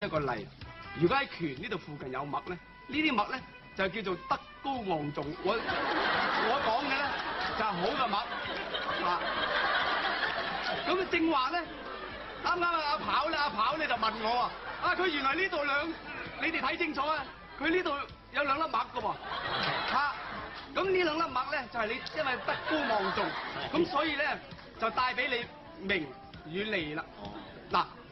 一個例，如果喺拳呢度附近有脈咧，呢啲脈咧就叫做德高望重。我講嘅咧就係好嘅脈啊。咁正話咧，啱啱阿跑咧就問我啊，佢原來呢度你哋睇清楚啊，佢呢度有兩粒脈㗎喎嚇。咁呢兩粒脈咧就係你因為德高望重，咁所以咧就帶俾你名與利啦。嗱，